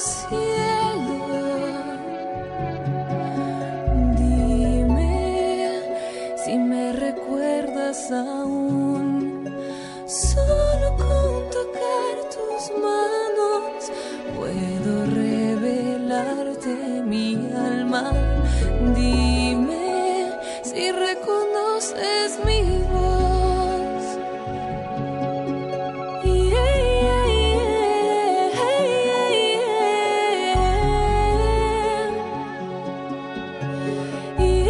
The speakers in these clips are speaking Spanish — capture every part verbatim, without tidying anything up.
cielo. Dime si me recuerdas aún. Solo con tocar tus manos puedo revelarte mi alma. Dime si reconoces mi voz. Yeah, yeah, yeah, yeah.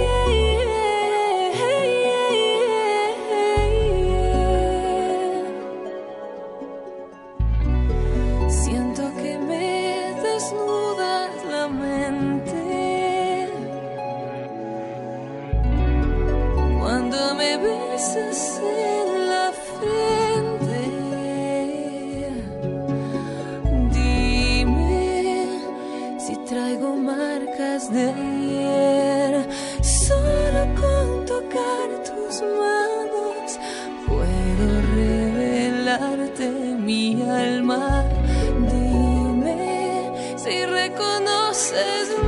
Siento que me desnudas la mente cuando me besas en la frente. Dime si traigo marcas de ayer. Solo con tocar tus manos puedo revelarte mi alma. Dime si reconoces